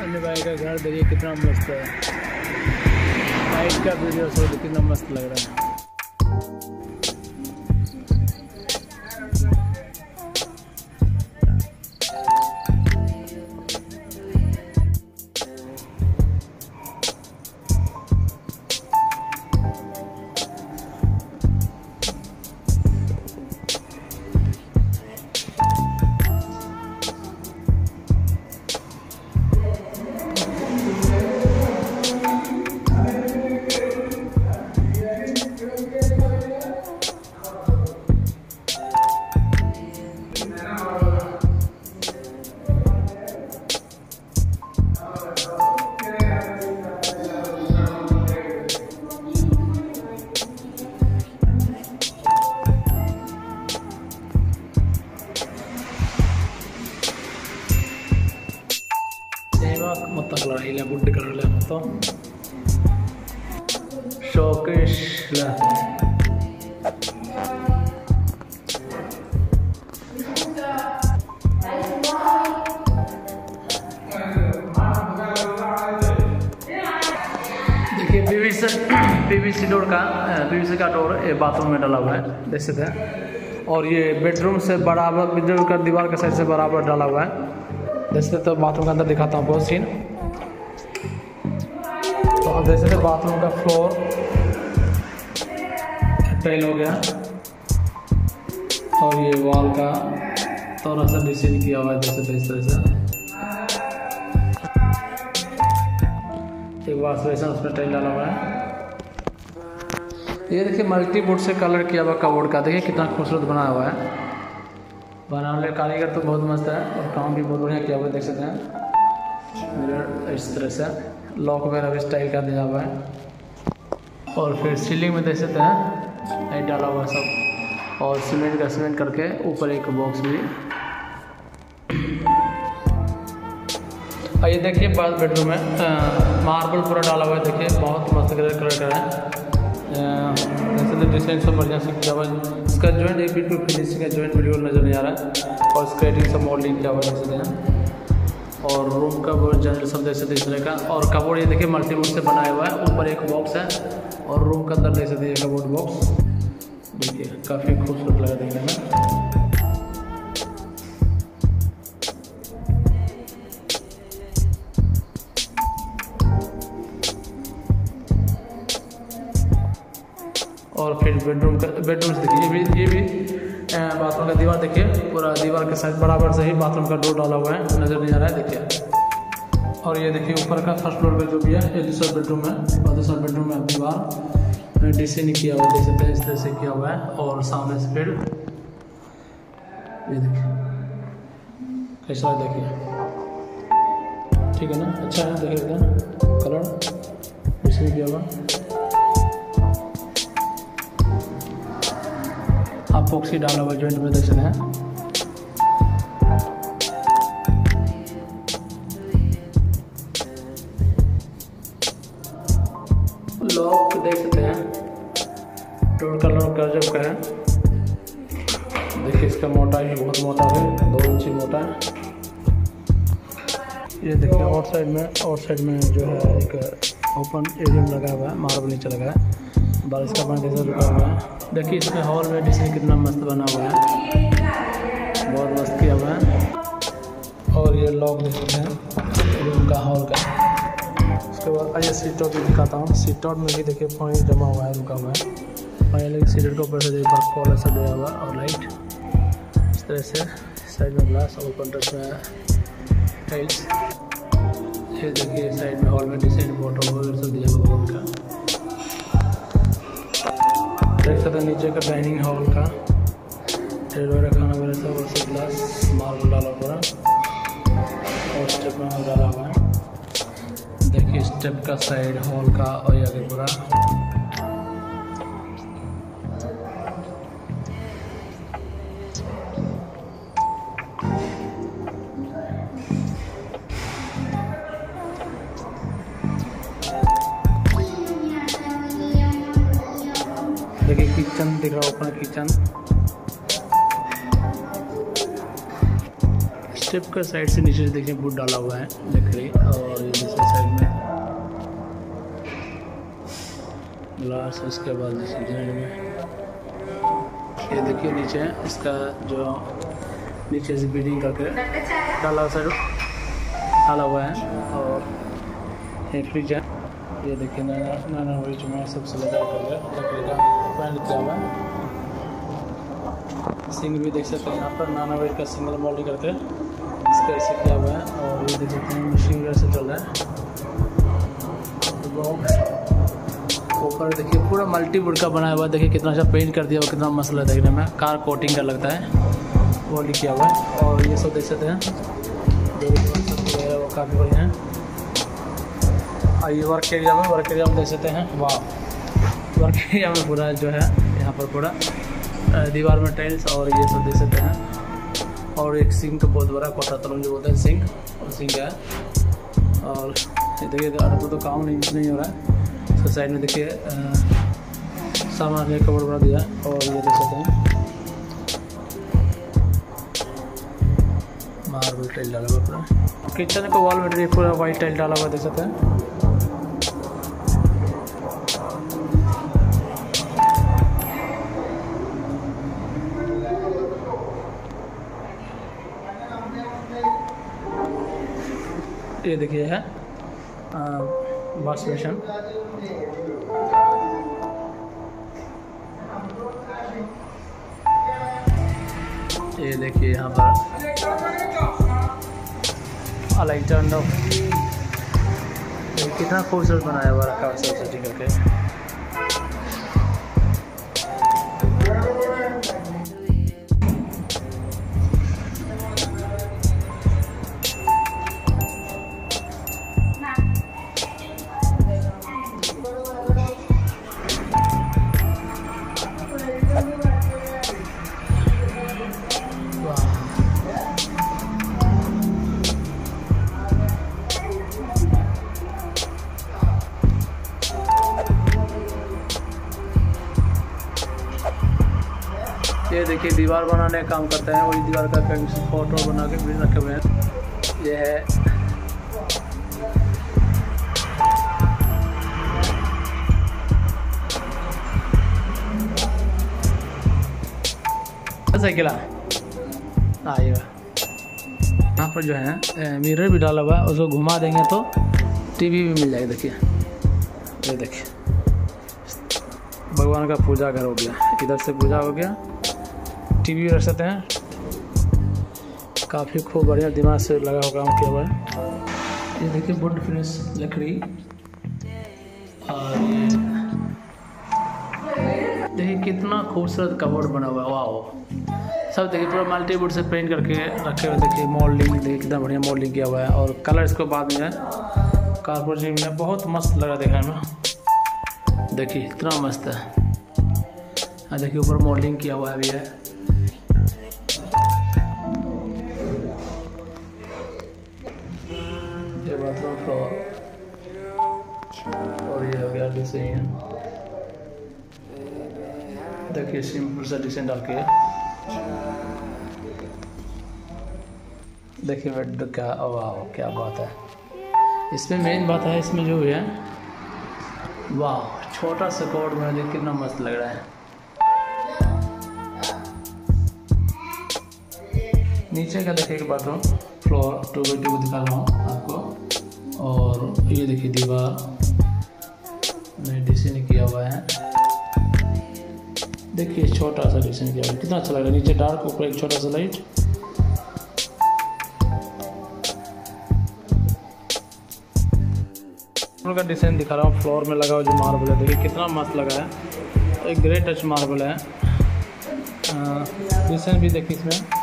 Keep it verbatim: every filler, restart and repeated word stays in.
सामने भाई का घर देखिए कितना मस्त है। नाइट का वीडियो शो कितना मस्त लग रहा है। ಮೊತ್ತ ಕಲರ್ ಇಲ್ಲ ಗುಡ್ ಕಲರ್ ಇಲ್ಲ ಮತ್ತು ಶೋಕೇಶ್ ಇಲ್ಲ देखिए पीवीसी पीवीसी डोर का पीवीसी का डोर ये बाथरूम में डाला हुआ है देख सकते हैं। और ये बेडरूम से बराबर बेडरूम का दीवार का साइड से बराबर डाला हुआ है देख सकते। तो बाथरूम के अंदर दिखाता हूँ बहुत सीन। तो अब देख सकते बाथरूम का फ्लोर टाइल हो गया और ये वॉल का थोड़ा सा डिजाइन किया हुआ है देख सकते इस तरह से। एक वॉश बेसिन उसमें टाइल डाला हुआ है। ये देखिए मल्टी बोर्ड से कलर किया हुआ कबोर्ड का देखिए कितना खूबसूरत बना हुआ है। बनाने वाले कारीगर तो बहुत मस्त है और काम भी बहुत बढ़िया किया हुआ है देख सकते हैं। मिरर इस तरह से लॉक वगैरह भी स्टाइल का दिया हुआ है। और फिर सीलिंग में देख सकते हैं लाइट डाला हुआ सब और सीमेंट का सीमेंट करके ऊपर एक बॉक्स भी। और ये देखिए बाथ बेडरूम में मार्बल पूरा डाला हुआ है देखिए बहुत मस्त कलर कलर का है। जैसे डिजाइन सब बढ़िया से किया हुआ है। इसका जॉइंट एक बिल्कुल फिनिशिंग का जॉइंट बिल्कुल नजर नहीं आ रहा है और स्क्रेटिंग सब मॉडलिंग किया हुआ है देख सकते हैं। और रूम का वो जनरल सब देख सकते इस तरह का। और कबोर्ड ये देखिए मल्टीवुड से बनाया हुआ है। ऊपर एक बॉक्स है और रूम के अंदर देख सकते हैं कबोर्ड बॉक्स देखिए काफ़ी खूबसूरत लगा देखने में। और फिर बेडरूम का बेडरूम से देखिए ये भी ये भी बाथरूम का दीवार देखिए पूरा दीवार के साइड बराबर से ही बाथरूम का डोर डाला हुआ है नज़र नहीं आ रहा है देखिए। और ये देखिए ऊपर का फर्स्ट फ्लोर पे जो भी है ये दूसरा बेडरूम है और दूसरा बेडरूम में दीवार डिजाइन किया हुआ देख सकते हैं इस तरह से किया हुआ है। और सामने से फिर ये देखिए कैसा देखिए ठीक है ना अच्छा है देखिएगा कलर डिजाइन किया हुआ। अपॉक्सी डाला हुआ जॉइंट में देख सकते हैं। लॉक देख सकते हैं डोर का लॉक गजब का है देखिए। इसका मोटाई है बहुत मोटा है दो इंची मोटा है। ये देखिए आउट साइड में आउट साइड में जो है एक ओपन एरिया लगा हुआ है मार्बल नीचे लगा है बारिश का पानी जैसे रुका हुआ है। देखिए इसमें हॉल में डिजाइन कितना मस्त बना हुआ है बहुत मस्त किया हुआ है। और ये लॉक देख सकते हैं रूम का हॉल का। उसके बाद आइए सीट आउट भी दिखाता हूँ। सीट आउट में भी देखिए पानी जमा हुआ है रुका हुआ है पहले सीट के ऊपर से देखिए कॉलर से दिया हुआ और लाइट इस तरह से साइड में ग्लास और कंट्रास्ट में टाइल्स। ये देखिए साइड में हॉल में डिजाइन फोटो वगैरह सब दिया हुआ हॉल का देख सकते हैं। नीचे का डाइनिंग हॉल का टेबल वगैरह खाना वगैरह सब और सब ग्लास मार्बल डाला हुआ और स्टेप में डाला हुआ है देखिए स्टेप का साइड हॉल का और ये आगे पूरा। देखिए किचन दिख रहा है ओपन किचन इस स्टेप का साइड से नीचे से देखिए वुड डाला हुआ है लकड़ी, और ये दूसरे साइड में ग्लास। इसके बाद डिजाइन में ये देखिए नीचे इसका जो नीचे से बीडिंग करके डाला साइड डाला हुआ है। और ये फ्रिज है, ये देखिए नाना फ्रिज में सबसे लगा कर लकड़ी का पैंट किया हुआ है। सिंग भी देख सकते हैं यहाँ पर नाना वेट का सिंगल मोल्डिंग करके इसका ऐसे किया हुआ है। और ये देख सकते हैं मशीन से चल रहा है। ऊपर देखिए पूरा मल्टी वुड का बनाया हुआ है, देखिए कितना अच्छा पेंट कर दिया हुआ, कितना मसला देखने में कार कोटिंग का लगता है वो लिखा हुआ है। और ये सब देख सकते हैं जो है वो काफ़ी बढ़िया है। और ये वर्क एरिया में वर्क एरिया में देख सकते हैं, वाह वर्क एरिया में पूरा जो है यहाँ पर पूरा दीवार में टाइल्स और ये सब देख सकते हैं। और एक सिंक बहुत बड़ा कोटा तलम जो बोलते हैं सिंक, और सिंक है। और देखिए तो, तो काम नहीं नहीं हो रहा है। तो साइड में देखिए सामान में कवर बना दिया। और ये देख सकते हैं मार्बल टाइल डाला हुआ पूरा। किचन का वॉल में पूरा वाइट टाइल डाला हुआ देख सकते हैं। ये देखिए है वॉश बेसिन। ये देखिए यहाँ पर अलाइटर कितना खूबसूरत बनाया हुआ रखा है सब सेटिंग करके। ये देखिए दीवार बनाने का काम करते हैं, वही दीवार का कहीं फोटो बना के भी रखे हुए हैं। ये है साइकिल आइएगा। यहाँ पर जो है मिरर भी डाला हुआ है, उसको घुमा देंगे तो टीवी भी मिल जाएगी। देखिए ये देखिए भगवान का पूजा घर हो गया, इधर से पूजा हो गया, टीवी रख सकते हैं। काफ़ी खूब बढ़िया दिमाग से लगा हुआ काम किया हुआ है। ये देखिए वुड फिनिश लकड़ी। और ये देखिए कितना खूबसूरत कबोर्ड बना हुआ है, वाह। सब देखिए पूरा मल्टी वुड से पेंट करके रखे हुए। देखिए मोल्डिंग देखिए कितना बढ़िया मोल्डिंग किया हुआ है। और कलर इसको बाद में कारपोरेट में बहुत मस्त लगा देखने में। देखिए इतना मस्त है। देखिए ऊपर मोल्डिंग किया हुआ भी है। ये बाथरूम फ्लोर और ये हो गया डिजाइन। देखिए सिंपल सा डिजाइन डाल के देखिए बेड क्या, वाह क्या बात है। इसमें मेन बात है इसमें जो है, वाह छोटा सा कोड में देखिए कितना मस्त लग रहा है। नीचे का देखिए bathroom floor two by two दिखा रहा हूँ आपको। और ये देखिए दीवार में डिजाइन किया हुआ है। देखिए छोटा सा डिजाइन किया हुआ है, कितना अच्छा लग रहा है। नीचे डार्क, ऊपर एक छोटा सा लाइट। का डिजाइन दिखा रहा हूँ फ्लोर में लगा हुआ जो मार्बल है। देखिए कितना मस्त लगा है, एक ग्रे टच मार्बल है। डिजाइन भी देखिए इसमें